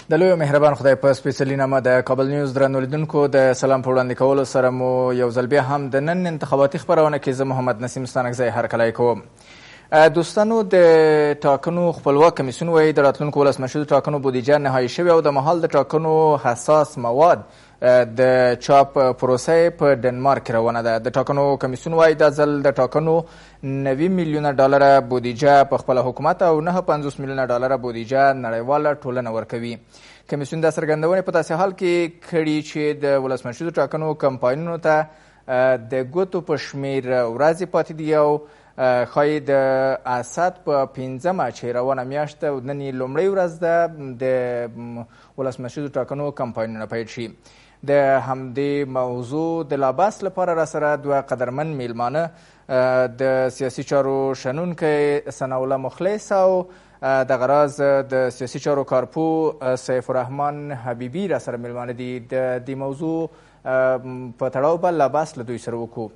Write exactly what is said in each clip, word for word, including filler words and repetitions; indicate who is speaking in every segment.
Speaker 1: د لوی مهربان خدای په سپېڅلي نامه د کابل نیوز درنو لیدونکو د سلام په وړاندې کولو سره مو یو ځل بیا هم د نن انتخاباتي خپرونه کې زه محمد نسیم ستانکزی هرکلی کوم. دوستانو د ټاکنو خپلواک کمیسیون وایي د راتلونکو ولسمشرو ټاکنو بودیجه نهایي شوې او د مهال د ټاکنو حساس مواد د چاپ پروسه په ډنمارک روانه ده. د ټاکنو کمیسیون وایي دا ځل د ټاکنو نوي میلیونه ډالره بودیجه په خپله حکومت او نه پنځوس میلیونه ډالره بودیجه نړیواله ټولنه ورکوي. کمیسیون دا څرګندونې په داسې حال کې کړي چې د ولسمشرو ټاکنو کمپاینونو ته د ګوتو په شمېر ورځې پاتې دي او ښایي د اسد په پنځمه چې روانه میاشت ده نن یې لومړۍ ورځ ده د ولسمشرو ټاکنو کمپاینونه پیل شي. د همدې موضوع د لاباس لپاره را سره دوه قدرمن میلمانه د سیاسي چارو شنونکی ثناالله مخلص او دغه راز د سیاسي چارو کارپو سیف الرحمن حبیبي را سره میلمانه دي. د دې موضوع په تړاو به لاباس له دوی سره وکړو.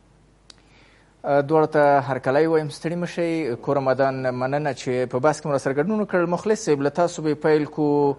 Speaker 1: دواړو ته هرکلی وایم، ستړي مه شئ. کورمدان مننه چې په بحث کې مو راسره ګډون وکړل. مخلص صاحب له تاسو به پیل کړو.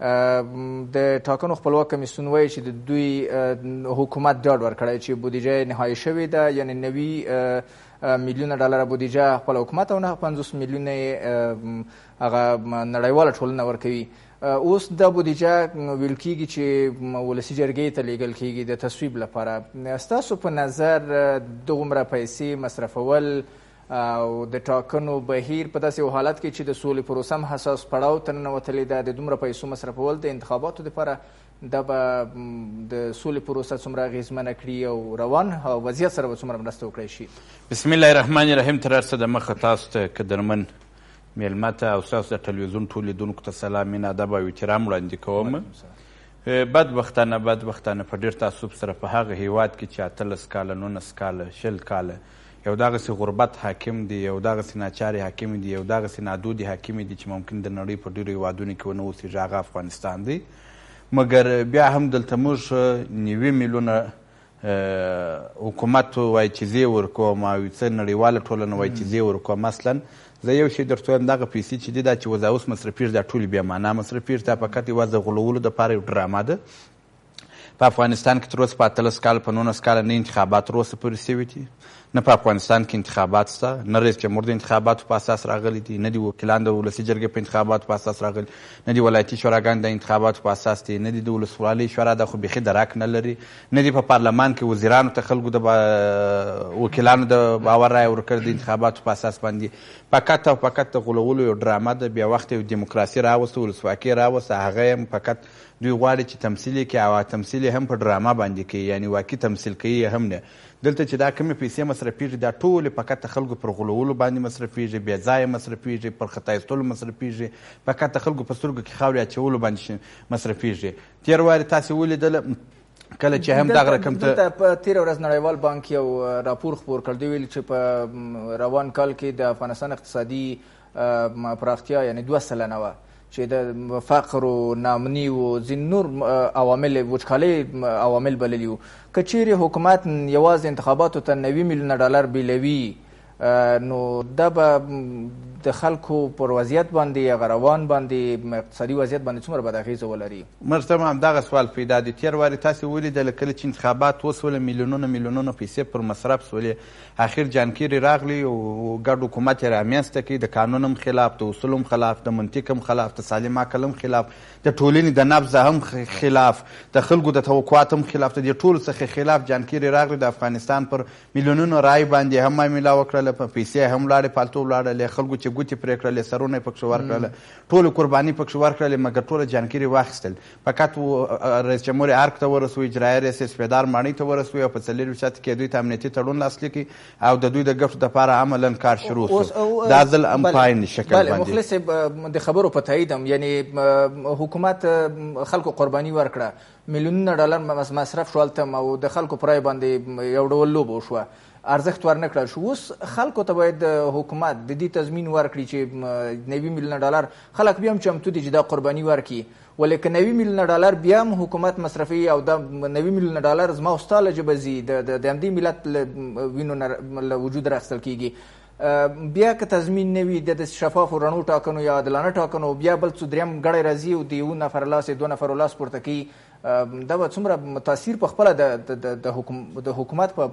Speaker 1: د ټاکنو خپلواک کمیسیون وایي چې د دوی حکومت ډاډ ورکړی چې بودیجه نهایي شوې ده، یعنې نوي میلیونه ډالره بودیجه خپل حکومت او نه پنځوس میلیونه یې هغه نړیواله ټولنه ورکوي. اوس دا بودیجه ویل کېږي چې ولسي جرګې ته لیږل کېږي د تصویب لپاره. ستاسو په نظر دغومره پیسې مصرفول او د ټاکنو بهیر په داسې یو حالت کې چې د سولې پروسه هم حساس پړاو ته ننوتلې ده، د دومره پیسو مصرفول د انتخاباتو دپاره دا به د سولې پروسه څومره اغېزمنه کړي او روان وضعیت سره به څومره مرسته وکړی شي؟
Speaker 2: بسم الله الرحمن الرحیم. تر هر څه د مخه تاسو ته قدرمن میلمه ته او ستاسو د ټلویزیون ټول لیدونکو ته سلام، مینه، ادب او احترام وړاندې کوم. بدبختانه بدبختانه په ډېر تعصب سره په هغه هیواد کې چې اتلس کاله نولس کاله شل کاله یو دغسې غربت حاکم دی، یو دغسې ناچارې حاکم دی، یو دغسې نادودې حاکم دی چې ممکن د نړۍ په ډېرو هیوادونو کې ونه اوسېږي، هغه افغانستان دی. مګر بیا هم دلته موږ نوي میلیونه حکومت وایي چې زه یې ورکوم او څه نړیواله ټولنه وایي چې زه یې ورکوم. مثلا زه یو شی درته وایم، دغه پیسې چې دي دا چې وزه اوس مصرفېږي دا ټولې بې معنا مصرفېږي، دا فقط یوازې د غولولو دپاره یو ډرامه ده. په افغانستان کې تر اوسه په اتلس کاله په نولس کاله نه انتخابات تر اوسه پورې سوي دي، نه په افغانستان کې انتخابات شته، نه رئیس جمهور د انتخاباتو په اساس راغلی دي، نه دي وکیلان د ولسي جرګې په انتخاباتو په اساس راغلي، نه دي ولایتي شوراګان د انتخاباتو په اساس دي، نه دي د ولسوالۍ شورا دا خو بیخي درک نه لري، نه دي په پارلمان کې وزیرانو ته خلکو د وکیلانو د باور رایه ورکړې د انتخاباتو په اساس باندې. فقط او فقط د غولولو یو ډرامه ده. بیا وخت یو دیموکراسي راوسته، ولسواکي راوسته، هغه هم فقط دوی غواړي چې تمثیل یې کړي او تمثیل یې هم په ډرامه باندې کوي، یعنې واقعي تمثیل کوي هم نه. دلته چې دا کمې پیسې مصرفېږي دا ټولې فقط د خلکو پر غولولو باندې مصرفېږي، بې ځایه مصرفېږي، پر خطا ایستلو مصرفېږي، فقط د خلکو په سترګو کې خاورې اچولو باندې مصرفېږي. تېر وارې تاسې ولیدله کله چې هم دغه رقم ته
Speaker 1: دلته په تېره ورځ نړیوال بانک یو راپور خپور کړ. دوی ویل چې په روان کال کې د افغانستان اقتصادي پراختیا یعنې دوه سلنه وه چې د فقر و نامني و ځینې نور عوامل وچکالۍ عوامل بللي وو. که چیرې حکومت یوازې انتخاباتو ته نوي میلیونه ډالر بیلوي نو دا به د خلکو پر وضعیت باندې هغه روان باندې اقتصادي وضعیت باندې څومره بد اغېزه ولري؟
Speaker 2: مرته هم همدغه سوال پیدا دی. تېر وارې تاسې ولیدله کله چې انتخابات وسوله میلیونونه میلیونونه پیسې پر مصرف سولې، اخر جانکیري راغلی او ګډ حکومت یې رامنځته کړي، د قانون هم خلاف، د اصولو هم خلاف، د منطق هم خلاف، د سالم عقل هم خلاف، د ټولنې د نبض هم خلاف، د خلکو د توقعات هم خلاف، د دې ټولو څخه خلاف جانکیري راغلی. د افغانستان پر میلیونونو رای باندې هم معامله وکړله، په پیسې هم لاړې پالتو ولاړلې، خلکو چې ګوتې پرې کړلې، سرونه یې پکښې ورکړله، ټولو قرباني پکښې ورکړلې، مګر ټوله جانکیري واخیستل. فقط رئیس جمهور ارګ ته ورسوي، اجرایه ریاست سپېدار ماڼۍ ته ورسوي او په څلېرویشت شاته کې دوی ته امنیتي تړون لاسلیک کړي او د دوی د ګټو دپاره عملا کار شروع شو. دا ځل امپاین شکل باندې.
Speaker 1: مخلص د خبرو په تایید هم یعنې حکومت خلکو قرباني ورکړه، میلیونونه ډالر مصرف شو هلته او د خلکو په رایې باندې یو ډول لوبه وشوه، ارزښت ورنه کړل شو. اوس خلکو ته باید حکومت د دې تضمین ورکړي چې نوي میلیونه ډالر خلک بیا هم چمتو دي چې دا قرباني ورکړي، ولې که نوي میلیونه ډالر بیا هم حکومت مصرفوي او دا نوي میلیونه ډالر زما او ستا له جبه ځي، د همدې ملت له وینو له وجود راخیستل کېږي، بیا که تضمین نه وي د شفافو رڼو ټاکنو یا عادلانه ټاکنو بیا بل څو دریم ګړی راځي او د یو نفر لاس دوه نفرو لاس پورته کوي، دا به څومره تاثیر په خپله د حکومت په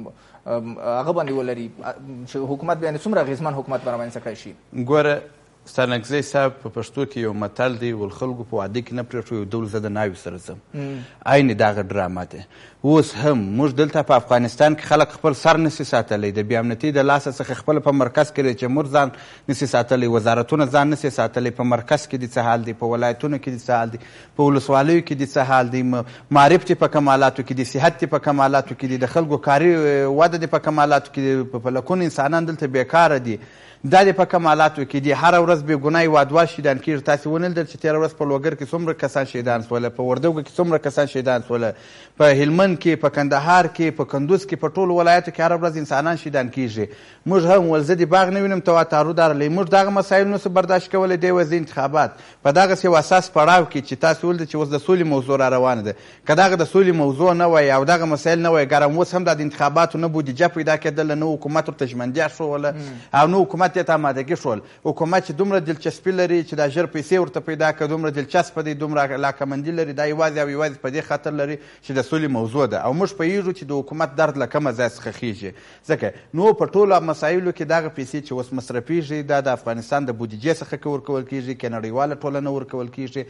Speaker 1: هغه باندې ولري، حکومت بیا څومره اغېزمن حکومت به رامنځته کړی شي؟
Speaker 2: ګوره ستانکزی صاحب په پښتو کې یو متل دی، ولخلکو په واده کې نه پرېږدو یو ډول زه د ناوې سره ځم. عین دغه ډرامه ده. اوس هم موږ دلته په افغانستان کې خلک خپل سر نسي ساتلی، د بې امنیتۍ د لاسه څخه خپل په مرکز کې رئیس جمهور ځان نسي ساتلی، وزارتونه ځان نسي ساتلی، په مرکز کې د څه حال دی، په ولایتونو کې د څه حال دی، په ولسوالیو کې د څه حال دی، معارف دې په کمالاتو کې دي، صحت دې په کمالاتو کې دي، د خلکو کاري وده دې په کمالاتو کې دي، په لکونو انسانان دلته بیکاره دي، دا دې په کمالاتو کې دي. هره ورځ بې ګناه هېوادوال شهیدان کېږي. تاسې ونه لیدل چې تېره ورځ په لوګر کې څومره کسان شهیدان شوله، په وردوګو کې څومره کسان شهیدان شوله، په هلمند کې، په کندهار کې، په کندوز کې، په ټولو ولایاتو کې هره ورځ انسانان شهیدان کېږي. موږ هم ول زه د باغ نه وینم ته واتارو دارلی، موږ دغه مسایل نسو برداشت کولی. دی وځي انتخابات په دغسې یو اساس پړاو کې چې تاسو ولیدل چې اوس د سولې موضوع را روانه ده، که دغه د سولې موضوع نه وای او دغه مسایل نه وای ګرم، اوس هم د انتخاباتو نه بودیجه پیدا کېدله، نه حکومت ورته ژمنتیا ښووله او نه حکومت دې ته امادګي ښول. حکومت چې دومره دلچسپي لري چې دا ژر پیسې ورته پیدا کړه، دومره دلچسپه دی، دومره علاقمندي لري، دا یوازې او یوازې په دې خاطر لري چې د سولې موضوع ده او موږ پوهېږو چې د حکومت درد له کومه ځای څخه خېږي. ځکه نو په ټولو مسایلو کې دغه پیسې چې اوس مصرفېږي دا د افغانستان د بودیجې څخه که ورکول کېږي که نړیواله ټولنه ورکول کېږي،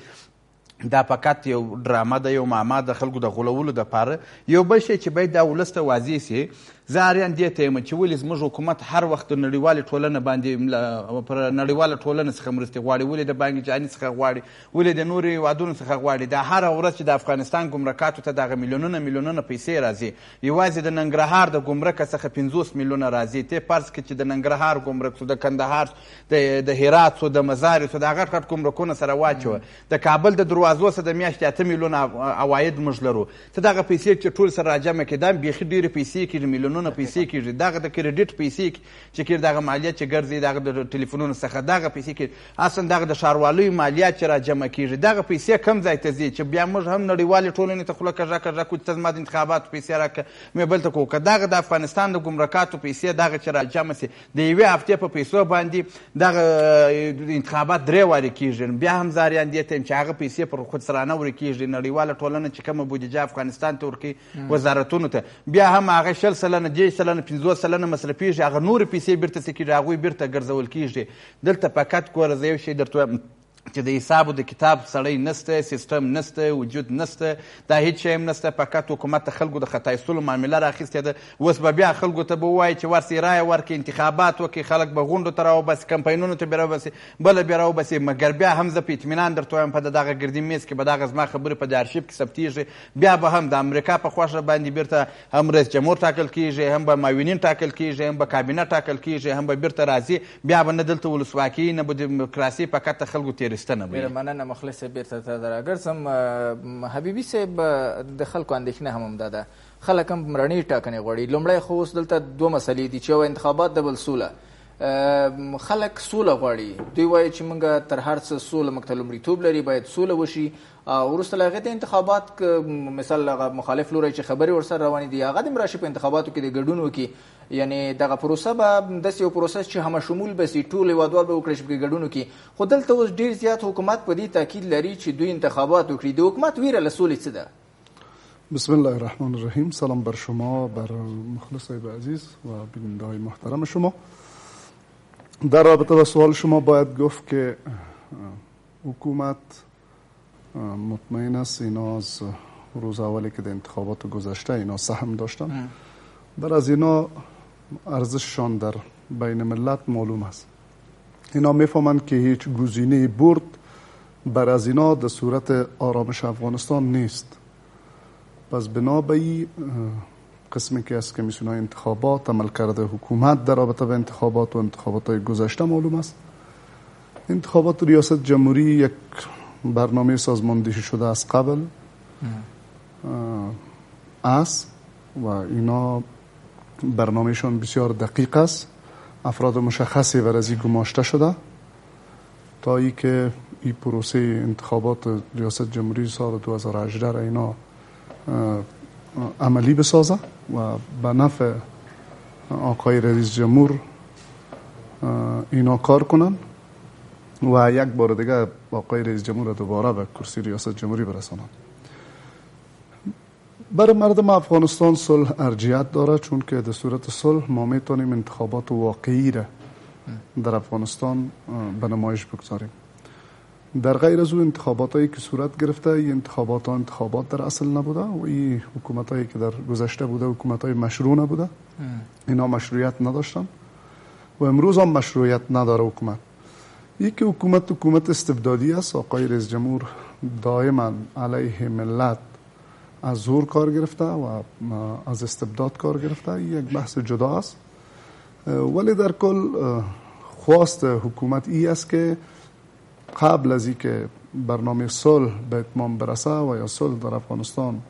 Speaker 2: دا فقط یو ډرامه ده، یو معما د خلکو د غولولو دپاره. یو بل شی چې باید دا ولس ته واضح سي، زه اریان دې ته یم چې ولې زموږ حکومت هر وخت د نړیوالې ټولنه باندې پر نړیواله ټولنه څخه مرستې غواړي، ولې د بانک جهاني څخه غواړي، ولې د نورو هېوادونو څخه غواړي. دا هره ورځ چې د افغانستان ګمرکاتو ته دغه میلیونونه میلیونونه پیسې راځي، یوازې د ننګرهار د ګمرکه څخه پنځوس میلیونه راځي. ته فرض کړه چې د ننګرهار ګمرک سو، د کندهار، د هرات سو، د مزار سو، دا غټ غټ ګمرکونه سره واچوه، د کابل د دروازو سره د میاشتې اته میلیونه عواید موږ لرو. ته دغه پیسې چې ټول سره راجمع کړې دا بیخي ډېرې پیسې کېږي، میلیونونه پیسې کېږي. دغه د کریډیټ پیسې چې کېږي، دغه مالیات چې ګرځي دغه د ټلیفونونو څخه دغه پیسې کېږي، اصلا دغه د ښاروالیو مالیات چې راجمع کېږي، دغه پیسې کم ځای ته ځي چې بیا موږ هم نړیوالې ټولنې ته خوله کږه کږه کړو چې ته زما د انتخاباتو پیسې راکړه مې بل ته کوو. که دغه د افغانستان د ګمرکاتو پیسې دغه چې راجمع سي د یوې هفتې په پیسو باندې دغه انتخابات درې وارې کېږي، بیا هم زه اریان دې ته یم چې هغه پیسې پر خودسرانه ورکېږي. نړیواله ټولنه چې کومه بودیجه افغانستان ته ورکوي وزارتونو ته، بیا هم هغه شل سلنه دېرش سلنه پنځوس سلنه مصرفېږي، هغه نورې پیسې بیرته څه کېږي، هغوی بیرته ګرځول کېږي. دلته فقط ګوره زه یو شی درته وایم چې د حسابو د کتاب سړی نسته، سیستم نسته، وجود نسته، دا هیڅ شی هم نسته. فقط حکومت د خلکو د خطا ایستلو معامله راخیستې ده. اوس به بیا خلکو ته به ووایي چې ورسئ رایه ورکړئ، انتخابات وکړئ، خلک به غونډو ته راوباسي، کمپاینونو ته بیا راوباسي، بله بیا راوباسي. مګر بیا هم زه په اطمینان درته وایم په دغه ګردي میز کې به دغه زما خبرې په د ارشیف کې ثبتېږي. بیا به هم د امریکا په خوښه باندې بیرته هم رئیس جمهور ټاکل کېږي، هم به معاونین ټاکل کېږي، هم به کابینه ټاکل کېږي، هم به بیرته راځي. بیا به نه دلته ولسواکي نه به ډیموکراسي، فقط د خلکو تېرېستنه به.
Speaker 1: مننه مخلص صاحب، بیرته ته راګرځم. حبیبي صاحب، د خلکو اندېښنه هم همدا ده، خلک هم رڼې ټاکنې غواړي. لومړی خو اوس دلته دوه مسلې دي چې یو انتخابات د بل سوله. خلک سوله غواړي، دوی وایي چې موږ تر هر څه سوله موږ ته لومړیتوب لري، باید سوله وشي. وروسته له هغې د انتخابات مثال هغه مخالف لوری چې خبرې ورسره روانې دي هغه د هم راشي په انتخاباتو کې د ګډون وکړي. یعنې دغه پروسه به داسې یو پروسه چې همه شمول به سي، ټول هېوادوال به وکړی چې پکې ګډون وکړي. خو دلته اوس ډېر زیات حکومت په دې تاکید لري چې دوی انتخابات وکړي. د حکومت ویره له سولې څه ده؟
Speaker 3: بسم الله الرحمن الرحیم. سلام بر شما، بر مخلص صاحب عزیز و بیننده‌های محترم شما. در رابطه با سوال شما باید گفت که حکومت مطمئن است اینا از روز اولی که در انتخابات گذشته اینا سهم داشتن، در از اینا ارزششان در بین ملت معلوم است. اینا میفهمند که هیچ گزینه برد بر از اینا در صورت آرامش افغانستان نیست. پس بنا به این قسمی که از کمیسیون های انتخابات عمل کرده حکومت در رابطه به انتخابات و انتخابات های گذشته معلوم است. انتخابات ریاست جمهوری یک برنامه سازماندهی شده از قبل است و اینا برنامهشان بسیار دقیق است. افراد مشخصی ورزی گماشته شده تا ای که این پروسه انتخابات ریاست جمهوری سال دو هزار و هجده را اینا عملی بسازه و به نفع آقای رئیس جمهور اینا کار کنن و یک بار دیگه آقای رئیس جمهور دوباره به کرسی ریاست جمهوری برسانن. برای مردم افغانستان صلح ارجحیت داره، چون که در صورت صلح ما میتونیم انتخابات واقعی را در افغانستان به نمایش بگذاریم. در غیر از اون انتخابات هایی که صورت گرفته، این انتخابات ها انتخابات در اصل نبوده و این حکومت هایی که در گذشته بوده حکومت های مشروع نبوده، اینا مشروعیت نداشتن و امروز هم مشروعیت نداره حکومت. یکی حکومت حکومت استبدادی است. آقای رئیس جمهور دائما علیه ملت از زور کار گرفته و از استبداد کار گرفته. یک بحث جدا است، ولی در کل خواست حکومت ای است که قبل از اینکه برنامه صلح به اتمام برسه و یا صلح در افغانستان،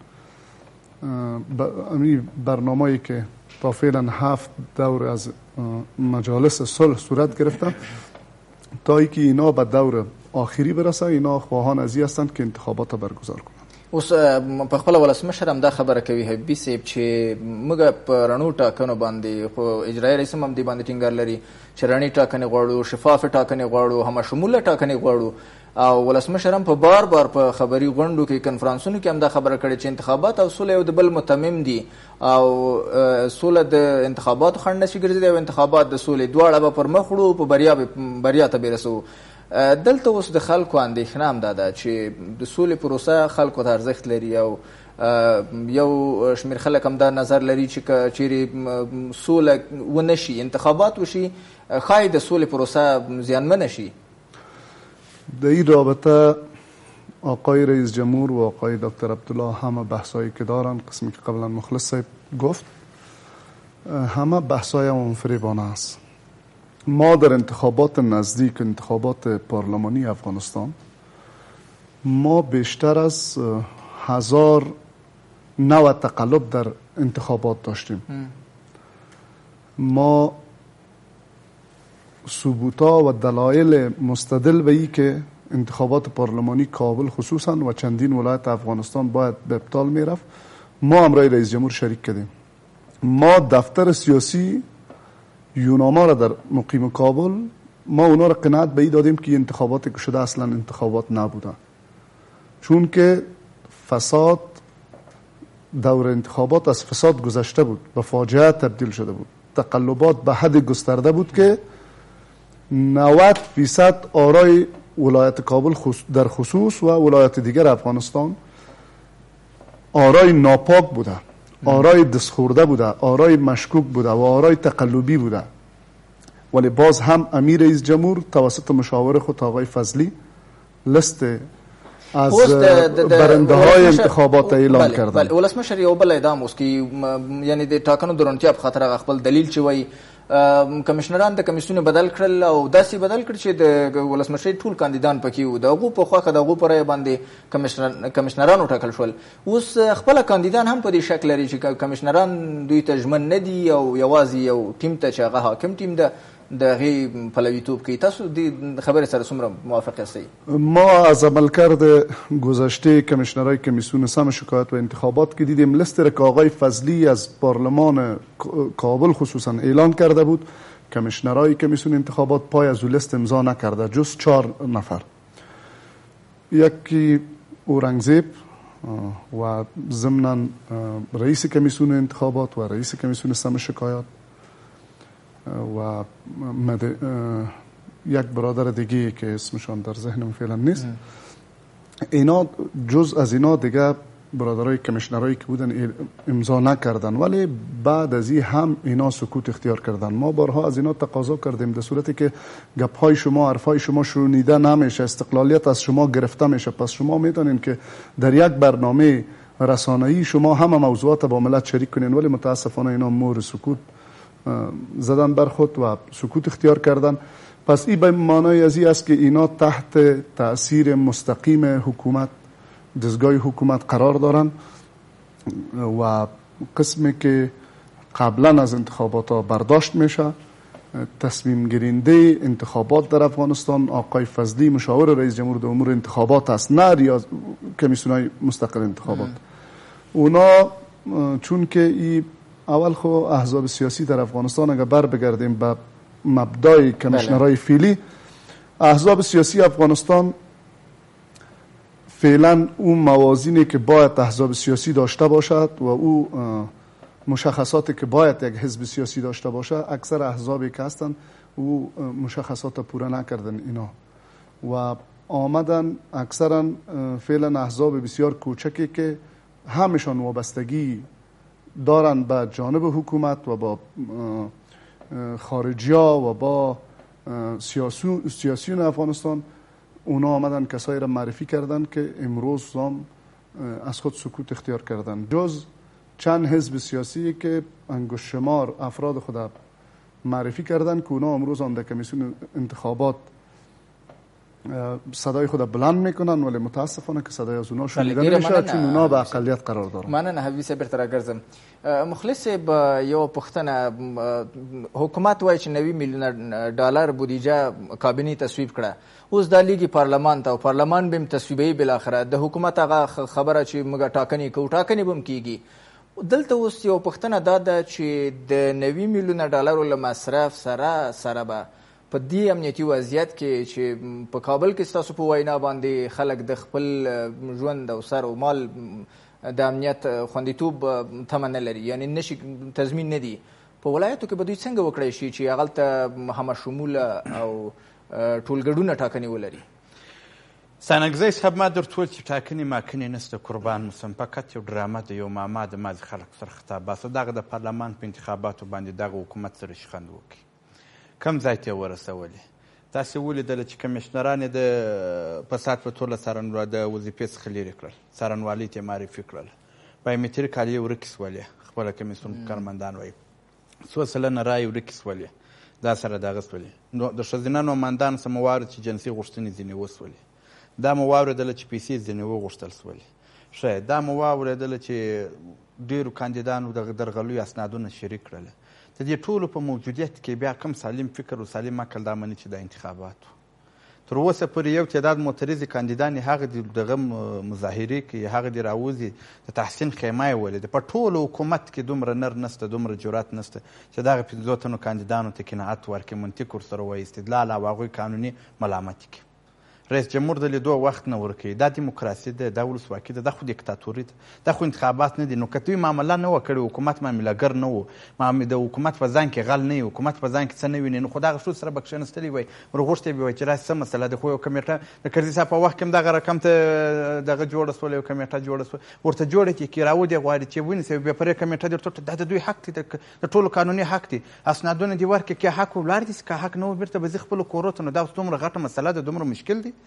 Speaker 3: این برنامه‌ای که تا فعلا هفت دور از مجالس صلح صورت گرفته، تا اینکه اینا به دور آخری برسه، اینا خواهان از این هستند که انتخابات برگزار کنند.
Speaker 1: اوس په خپل ولسمشر هم دا خبره کوي حبیبي صاحب چې موږ په رڼو ټاکنو باندې خو اجرایي رئیس هم دې باندې ټینګار لري چې رڼې ټاکنې غواړو، شفاف ټاکنې غواړو، هم شموله ټاکنې غواړو. او ولسمشر هم په بار بار په خبري غونډو کې کنفرانسونو کې هم دا خبره کړې چې انتخابات او سوله یو د بل متمم دي او سوله د انتخاباتو خنډ نشي ګرځېدی او انتخابات د سولې دواړه به پر مخ وړو، په بریا بریا ته برسو. دلته اوس د خلکو اندېښنه هم دا ده چې د سولې پروسه خلکو ته ارزښت لري او یو شمېر خلک هم دا نظر لري چې که چیرې سوله ونه شي، انتخابات وشي، ښایي د سولې پروسه زیانمنه شي.
Speaker 3: در این رابطه آقای رئیس جمهور و آقای دکتر عبدالله همه بحثایی که دارن، قسمی که قبلا مخلص صاحب گفت، همه بحثای منفربانه است. ما در انتخابات نزدیک، انتخابات پارلمانی افغانستان، ما بیشتر از هزار نوع تقلب در انتخابات داشتیم. ما ثبوتا و دلایل مستدل به ای که انتخابات پارلمانی کابل خصوصا و چندین ولایت افغانستان باید به ابطال میرفت، ما همراه رئیس جمهور شریک کردیم. ما دفتر سیاسی یوناما را در مقیم کابل، ما اونا را قناعت به ای دادیم که انتخاباتی که شده اصلا انتخابات نبودن، چون که فساد دور انتخابات از فساد گذشته بود، به فاجعه تبدیل شده بود. تقلبات به حد گسترده بود که نود فیصد آرای ولایت کابل در خصوص و ولایت دیگر افغانستان آرای ناپاک بوده، آرای دستخورده بوده، آرای مشکوک بوده و آرای تقلبی بوده. ولی باز هم امیر رئیس جمهور توسط مشاور خود آقای فضلی لست از برنده های انتخابات اعلام کردن.
Speaker 1: بله، ولسمشر یو بل اعدام اوس کی یعنی د ټاکنو د رونتیا په خاطر خپل دلیل چې وای کمشنران د کمیسیون بدل کړل او داسې بدل کړ چې د ولسمشر ټول کاندیدان پکې وو، دغه په خوخه دغه پر باندې کمشنر کمشنرانو ټاکل شول. اوس خپل کاندیدان هم په دې شکل لري چې کمشنران دوی ته ژمن نه دي او یوازې یو ټیم ته چې هغه حاکم ټیم ده دغه پلویتوب کوي. تاسو د خبرې سره څومره موافق یاستئ؟
Speaker 3: ما از عملکرد گذشته کمیشنرهای کمیسیون سم شکایت و انتخابات که دیدیم لست را که آقای فضلی از پارلمان کابل خصوصا اعلان کرده بود، کمیشنرهای کمیسیون انتخابات پای از اون لست امضا نکرده جز چهار نفر. یکی اورنگزیب و ضمناً رئیس کمیسیون انتخابات و رئیس کمیسیون سم شکایت و مد... یک برادر دیگه که اسمشان در ذهنم فعلا نیست. اینا جز از اینا دیگه برادرای کمیشنرایی که بودن امضا نکردن، ولی بعد از این هم اینا سکوت اختیار کردن. ما بارها از اینا تقاضا کردیم در صورتی که گپ‌های شما، حرفای شما شنیده نمیشه، استقلالیت از شما گرفته میشه، پس شما میتونین که در یک برنامه رسانه‌ای شما همه موضوعات با ملت شریک کنین، ولی متاسفانه اینا مهر سکوت زدن بر خود و سکوت اختیار کردن. پس این به معنای از این است که اینا تحت تأثیر مستقیم حکومت، دستگاه حکومت قرار دارن و قسمی که قبلا از انتخابات ها برداشت میشه. تصمیم گیرنده انتخابات در افغانستان آقای فضلی مشاور رئیس جمهور در امور انتخابات است، نه ریاض کمیسیونای مستقل انتخابات. اونا چون که این اول خو احزاب سیاسی در افغانستان اگر بر بگردیم به مبدای کمیشنرهای فعلی. احزاب سیاسی افغانستان فعلا اون موازینی که باید احزاب سیاسی داشته باشد و او مشخصاتی که باید یک حزب سیاسی داشته باشه، اکثر احزابی که هستن او مشخصات پورا نکردن اینا و آمدن اکثرا فعلا احزاب بسیار کوچکی که همشان وابستگی دارن به جانب حکومت و با خارجی ها و با سیاسیون افغانستان. اونا آمدن کسایی را معرفی کردن که امروز هم از خود سکوت اختیار کردن، جز چند حزب سیاسی که انگشت شمار افراد خود معرفی کردن که اونا امروز هم در کمیسیون انتخابات صدای خود بلند میکنن، ولی متاسفانه که صدای از اونا شنیده نمیشه چون اونا به اقلیت قرار دارن.
Speaker 1: مننه حبیبی صاحب، بیرته راګرځم. مخلص صاحب، یو پوښتنه، حکومت وایي چې نوي میلیونه ډالر بودیجه کابینې تصویب کړه، اوس دا لیږي پارلمان ته او پارلمان به هم تصویبوي بالاخره. د حکومت هغه خبره چې موږ ټاکنې کوو ټاکنې به هم کیږي. دلته اوس یو پوښتنه دا ده چې د نوي میلیونه ډالرو له مصرف سره سره به په دې امنیتي وضعیت کې چې په کابل کې ستاسو په وینا باندې خلک د خپل ژوند او سر او مال د امنیت خوندیتوب تمه نه لري، یعنې نشي تضمین نه دي، په ولایتو کې به دوی څنګه وکړی شي چې هغلته همه شموله او ټولګډونه ټاکنې ولري؟
Speaker 2: سانګزی صاحب، ما درته وویل چې ټاکنې ماکنې نشته، قربان موسم، فقط یو ډرامه ده، یو معما د مازې خلک سره خطاب باسه. دغه د پارلمان په انتخاباتو باندې دغه حکومت سره شخند وکړي، کم ځای ته یې ورسولې. تاسې ولیدله چې کمیشنران یې د فساد په توله د وظیفې څخه لرې کړل، څارنوالۍ ته یې معرفي کړل، بایومتري کالي یې ورکې شولې، خپله کمیسیون کارمندان وایي څو سلنه رایې ورکې شولې، دا سره دغه شولې. نو د ښځینه نوماندانو څه مو واورېد چې جنسي غوښتنې ځینې وشولې، دا مو واورېدله چې پیسې ځینې وغوښتل شولې. ښه، دا مو واورېدله چې ډېرو کاندیدانو د درغلیو اسنادونه شریک کړله. د دې ټولو په موجودیت کې بیا کم سالم فکر او سالم عقل دا مني چې د انتخاباتو تر اوسه پورې یو تعداد معترضې کاندیدان یې هغه د دغه مظاهرې کوي، هغه د راوځي د تحسین خیمه یې ولیده. په ټولو حکومت کې دومره نر نسته، دومره جرأت نسته چې دغه پنځو تنو کاندیدانو ته قناعت ورکړي، منطق ورسره وایي، استدلال او هغوی قانوني ملامتي کړي. رئیس جمهور د لیدو وخت نه ورکوي. دا دیموکراسي ده، دا ولسواکي ده، دا خو دیکتاتوري ده، دا خو انتخابات نه دي. نو که دوی معامله نه وه کړې، حکومت معاملهګر نه و، د حکومت په ځان کې غل نه وي، حکومت په ځان کې څه نه ویني، نو خو دغه ښځو سره به کښېنستلي وای، ورغوښتې به وای چې راسې څه مسله ده. خو یو کمیټه د کرزي صاحب په وخت کې هم دغه رقم ته دغه جوړه شوله، یو کمیټه جوړه شوه، ورته جوړه کړي کې راودې غواړي چې ونیسي بیا پرې کمیټه درته دا د دوی حق دی، د ټولو قانوني حق دی، اسنادونه دې ورکړي، که حق ولاړ دي، که حق نه و بېرته به ځي خپلو کورو ته. نو دا اوس دومره غټه مسله ده، دومره مشکل دی.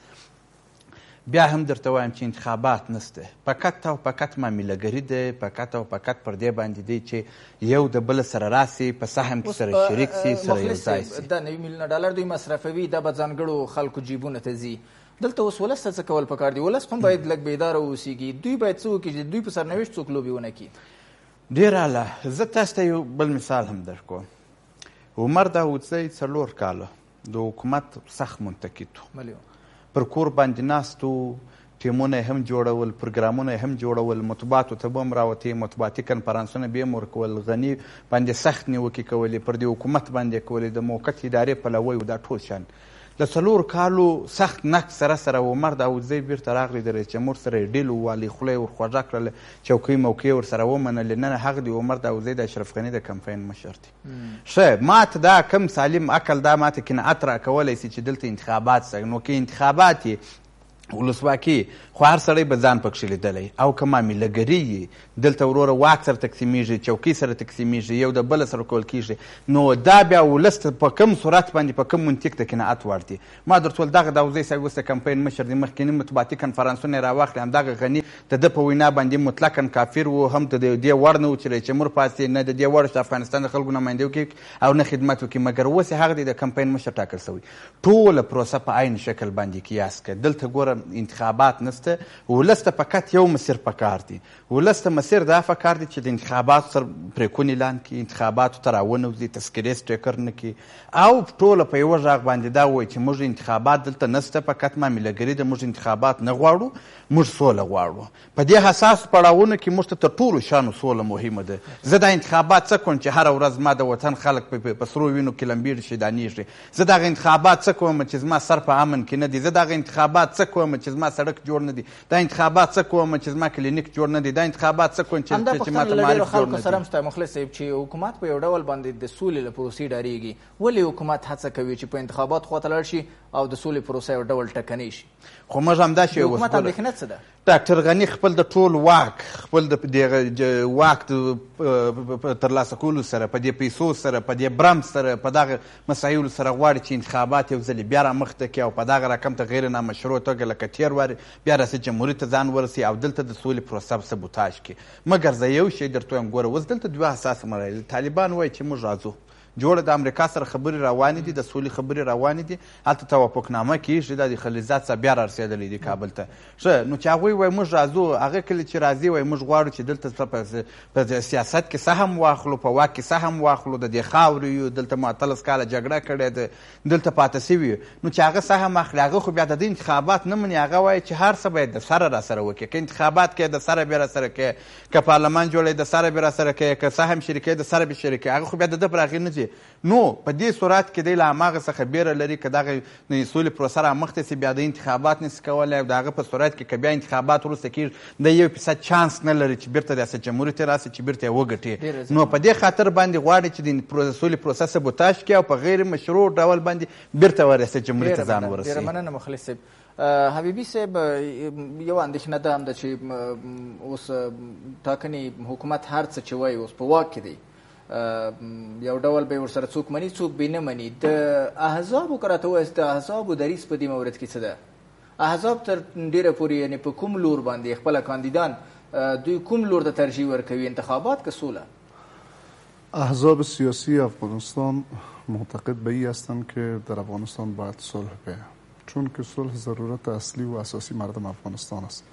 Speaker 2: بیا هم درته وایم چې انتخابات نسته، فقط او فقط معاملهګري ده، فقط او فقط پر دې باندې دی چې یو د بل سره راسي، په سهم کې سره شریک سي، سره یو ځای سي.
Speaker 1: دا نوي میلیونه ډالر دوی مصرفوي، دا به ځانګړو خلکو جیبونو ته ځي. دلته اوس ولس ته څه کول پکار دي؟ ولس هم باید لږ بیداره واوسېږي. دوی باید څه وکړي چې دوی په سرنوشت څوک لوبې ونه کړي.
Speaker 2: ډېر اعلی. زه تاسو ته یو بل مثال هم درکوم. عمر داودزی څلور کاله د حکومت سخت منتقد و، پر کور باندې ناست و، ټیمونه یې هم جوړول، پروګرامونه یې هم جوړول، مطبوعاتو ته به هم راوتې، مطبوعاتي کنفرانسونه به یې هم ورکول، غني باندې سخت نیوکې کولې، پر دې حکومت باندې یې کولې، د موقت ادارې پلوی و، دا ټول شیان. د څلور کالو سخت نقد سره سره عمر داودزی بیرته راغلی، د رئیس جمهور سره یې ډیل ووالې، خوله یې ورخوږه کړله، چوکۍ موقع یې ورسره ومنلې. نه نه، هغه د عمر داودزی د اشرف غني د کمپاین مشر دی. ښه، ما ته دا کم سالم عقل دا ما ته قناعت راکولی سي چې دلته انتخابات سه. نو که انتخابات یې ولسواکي، خو هر سړی به ځان پکښې لیدلی، او که معاملهګري یي، دلته وروره واک سره تقسیمیږي، چوکۍ سره تقسیمیږي، یو د بله سره کول کېږي، نو دا بیا ولس ته په کوم صورت باندې، په کوم منطق د قناعت وړ دي. ما درته ویل دغه داودزی صاحب اوس د کمپاین مشر دی، مخکیني مطبوعاتي کنفرانسونه یې راواخلي، همدغه غني د ده په وینا باندې مطلقا کافر و، هم د دې وړ نه و چې رئیس جمهور پاسې، نه د دې وړ چې افغانستان د خلکو نمایندګي وکړي او نه خدمت وکړي، مګر اوس یې هغه دی د کمپاین مشر ټاکل شوی. ټوله پروسه په عین شکل باندې قیاس کړه. دلته ګوره نور انتخابات نسته. ولس ته فقط یو مسیر پکار دی. ولس ته مسیر دا پکار دی چې د انتخاباتو سره پرېکون اعلان کړي، انتخاباتو ته راونوځي، تذکرې سټیکر نه کړي او ټوله په یوه غږ باندې دا ووایي چې موږ انتخابات دلته نسته، فقط معاملهګري ده، موږ انتخابات نه غواړو، موږ سوله غواړو. په دې حساسو پړاوونو کې موږ ته تر ټولو شانو سوله مهمه ده. زه دا انتخابات څه کوم چې هره ورځ ما د وطن خلک په سرو وینو کې لمبېږي شیدانېږي؟ زه دغه انتخابات څه کوم چې زما سر په امن کې نه دی؟ زه دغه انتخابات څه کوم چې زما سړک جوړ نه دی؟ دا انتخابات څه کوم چې زما کلینیک جوړ نه دی؟ دا انتخابات څه کوم چې ما ته معرف جوړ نه دی؟
Speaker 1: سره مشته مخلص صاحب چې حکومت په یو ډول باندې د سولې له پروسې ډارېږي، ولې حکومت هڅه کوي چې په انتخابات خواته لاړ شي او د سولې پروسه یو ډول ټکنۍ شي؟
Speaker 2: خو موږ همدا شی
Speaker 1: حکومت اندېښنه څه ده؟
Speaker 2: ډاکټر غني خپل د ټول واک خپل د دغه واک د ترلاسه کولو سره په دې پیسو سره په دې برم سره په دغه مسایلو سره غواړي چې انتخابات یو ځلې بیا رامخته کړي او په دغه رقم ته غیر نامشروع توګه لکه تېر وارې بیا راسي جمهوریت ته ځان ورسي او دلته د سولې پروسه سبوتاژ کړي. مګر زه یو شی درته وایم، ګوره اوس دلته دوه حساسه مرحلې. طالبان وایي چې موږ راځو، جوړه د امریکا سره خبرې روانې دي، د سولې خبرې روانې دي، هلته توافقنامه کېږي، دا د خلیلزاد صاحب بیا رارسېدلی دي کابل ته. ښه، نو چې هغوی وایي موږ راځو، هغه کله چې راځي وایي موږ غواړو چې دلته په سیاست کې سهم واخلو، په واک کې سهم واخلو، د دې خاورې یو، دلته مو اتلس کاله جګړه کړې ده، دلته پاتې سوي یو. نو چې هغه سهم اخلي، هغه خو بیا د دې انتخابات نه مني، هغه وایي چې هر څه باید د سره را سره وکړي. که انتخابات کوې د سره بیا را سره کوې، که پارلمان جوړوي د سره بیا را سره کوې، که سهم شریکوي د سره بیا شریکوي، هغه خو بیا د ده پر هغې نه ځي. نو په دې صورت کې دی له هماغه څخه بیره لري که دغه سولې پروسه رامخته سي، بیا د انتخابات نسي کولی او د هغه په صورت کې که بیا انتخابات وروسته کېږي د یو فیصد چانس نه لري چې بیرته ریاست جمهوریت ته راسي چې بیرته یې وګټي. نو په دې خاطر باندې غواړي چې د سولې پروسه سبوتاژ کړي او په غیر مشروع ډول باندې بیرته ریاست جمهوریت ته ځان ورسوي.
Speaker 1: ډېره مننه مخلص صاحب. حبیبي صاحب، یو اندېښنه ده هم ده چې اوس ټاکنې حکومت هر څه چې وایي اوس په واک کې دی، یو ډول به ورسره څوک مني څوک به نه مني. د احزابو که راته ووایاست د احزابو دریځ په دې مورد کې څه ده؟ احزاب تر ډېره پورې یعنې په کوم لور باندې خپله کاندیدان دوی کوم لور ته ترجیح ورکوي، انتخابات که سوله؟
Speaker 3: احزاب سیاسی افغانستان معتقد به این هستند که در افغانستان باید صلح بیاید، چون که صلح ضرورت اصلی و اساسی مردم افغانستان است.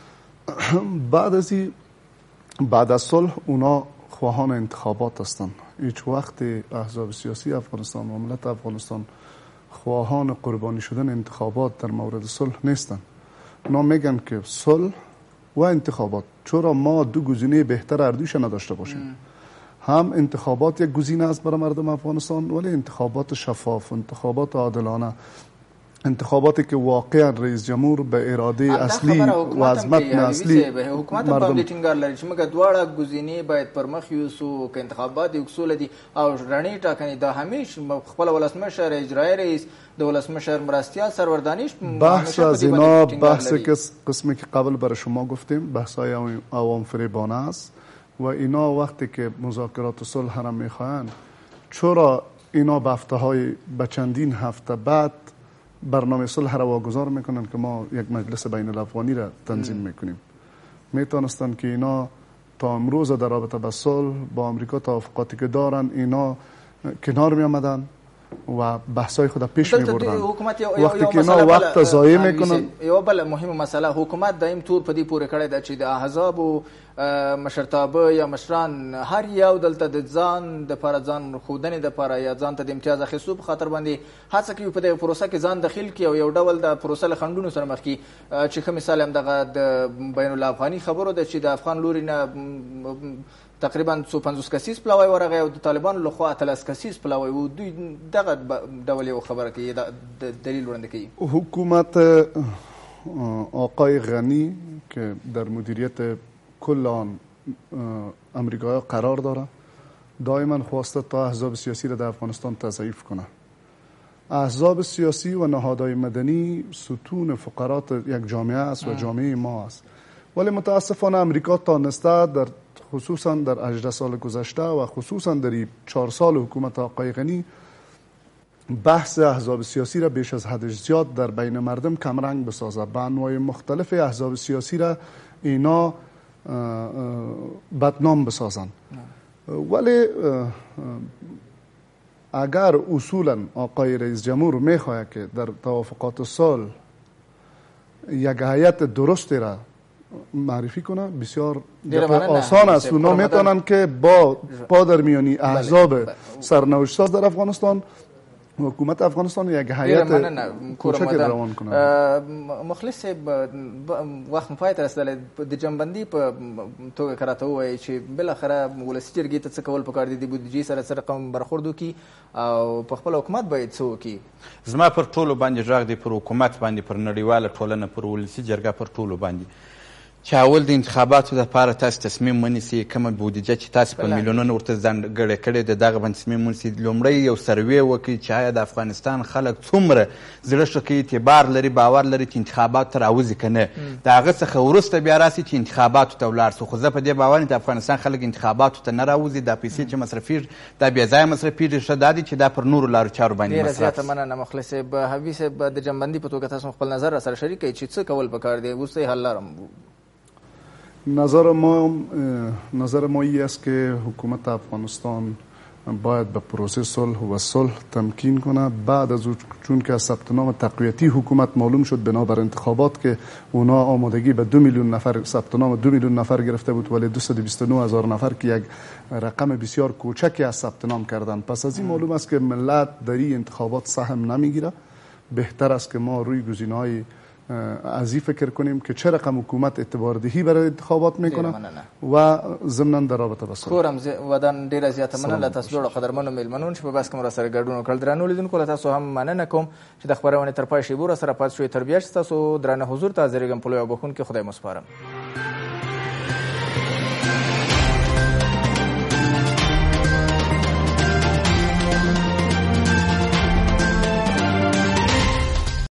Speaker 3: بعد از این بعد از صلح اونا خواهان انتخابات هستند. هیچ وقت احزاب سیاسی افغانستان و ملت افغانستان خواهان قربانی شدن انتخابات در مورد صلح نیستند. اونا میگن که صلح و انتخابات، چرا ما دو گزینه بهتر اردوش نداشته باشیم؟ هم انتخابات یک گزینه است برای مردم افغانستان، ولی انتخابات شفاف، انتخابات عادلانه، انتخاباتی که واقعا رئیس جمهور به اراده اصلی و از متن اصلی
Speaker 1: حکومت هم باندې ټینګار لري چې موږ دواړه ګزینې باید پر مخ یوسو، که انتخابات یو اصول دي او رڼې ټاکنې دا همیش خپل ولسمشر، اجرایي رئیس، د ولسمشر مرستیال، سرور دانش
Speaker 3: بحث از اینا بحث قسمی که قبل برای شما گفتیم بحث‌های عوام فریبانه است و اینا وقتی که مذاکرات صلح را میخواهند، چرا اینا به هفته‌های به چندین هفته بعد برنامه صلح را واگذار میکنن که ما یک مجلس بین الافغانی را تنظیم میکنیم؟ میتونستن که اینا تا امروز در رابطه با صلح با آمریکا توافقاتی که دارن اینا کنار می آمدن و بحثای خود پیش می بردن. وقتی که اینا وقت ضایع میکنن.
Speaker 1: یو بل مهمه مسئله، حکومت دایم تور په دې پورې کړی ده چې د احزابو مشرتابه یا مشران هر یو دلته د ځان دپاره ځان ښودنې دپاره یا ځان ته د امتیاز اخیستو په خاطر باندې هڅه کوي په دغه پروسه کې ځان دخیل کړي او یو ډول د پروسه له خنډونو سره مخ کړي، چې ښه مثال هم دغه د بین الافغاني خبرو ده چې د افغان لوري نه تقریبا څو پنځوس کسیز پلاوی ورغی او د طالبانو لخوا اتلس کسیز پلاوی و. دوی دغه ډول یو خبره کوي، دلیل وړاندې کوي.
Speaker 3: حکومت آقای غنی که در مدیریت کل آن امریکا قرار داره دائما خواسته تا احزاب سیاسی را در افغانستان تضعیف کنه. احزاب سیاسی و نهادهای مدنی ستون فقرات یک جامعه است و جامعه ما است، ولی متاسفانه امریکا تانسته در خصوصا در هجده سال گذشته و خصوصا در این چهار سال حکومت آقای غنی بحث احزاب سیاسی را بیش از حدش زیاد در بین مردم کمرنگ بسازه. به انواع مختلف احزاب سیاسی را اینا بدنام بسازن. ولی اگر اصولا آقای رئیس جمهور میخواه که در توافقات صلح یک هیئت درستی را معرفی کنه بسیار آسان است. اونا میتونن که با پا در میانی احزاب سرنوشت ساز در افغانستان حکومت افغانستان یک هیئت کوچک روان کنه.
Speaker 1: مخلص وخت پای ته رسیدلی د جمعبندي په توګه که راته ووایي چې بالاخره ولسي جرګې ته څه کول پکار دي، د بودیجې سره څه رقم برخورد وکړي او په خپل حکومت باید څه وکړي.
Speaker 2: زما پر ټولو باندې غږ دی، پر حکومت باندې، پر نړیواله ټولنه، پر ولسي جرګه، پر ټولو باندې چې اول د انتخاباتو دپاره تاسو تصمیم ونیسئ. کومه بودیجه چې تاسو په میلیونونو ورته ځانګړې کړې ده دغه باندې تصمیم ونیسئ. لومړی یو سروې وکړئ چې آیا د افغانستان خلک څومره زړه ښه کوي، اعتبار لري، باور لري چې انتخاباتو ته راوځي که نه. د هغه څخه وروسته بیا راسئ چې انتخاباتو ته ولاړ سو. خو زه په دې باور یم چې د افغانستان خلک انتخاباتو ته نه راوځي. دا پیسې چې مصرفېږي دا بې ځایه مصرفېږي. ښه دا دی چې دا پر نورو لارو چارو باندې مصرف.
Speaker 1: ډېره زیاته مننه مخلص صاحب. حبیب صاحب د جمعبندي په توګه تاسو خپل نظر را سره شریک کړئ چې څه کول پکار دی، وروسته یې حل لاره.
Speaker 3: نظر ما نظر ما این است که حکومت افغانستان باید به پروسه صلح و صلح تمکین کنه. بعد از چون که از ثبت نام تقویتی حکومت معلوم شد بنابر انتخابات که اونا آمادگی به دو میلیون نفر ثبت نام دو میلیون نفر گرفته بود، ولی دویست و بیست و نه هزار نفر که یک رقم بسیار کوچکی از ثبت نام کردن. پس از این معلوم است که ملت در این انتخابات سهم نمیگیره. بهتر است که ما روی گزینه‌های از این فکر کنیم که چه رقم حکومت اعتبار دهی برای انتخابات میکنه و ضمن در رابطه با صلح.
Speaker 1: کورم ودان ډیره زیاته مننه تاسو ډېر قدرمنو میلمنو چې په بس کوم را سره ګډون وکړل. درنو لیدونکو له تاسو هم مننه کوم چې د خبرونه تر پای شی بور سره پات شوې تربیه تاسو درنه حضور ته حاضرېږم په لوی او بخون کې خدای مو سپارم.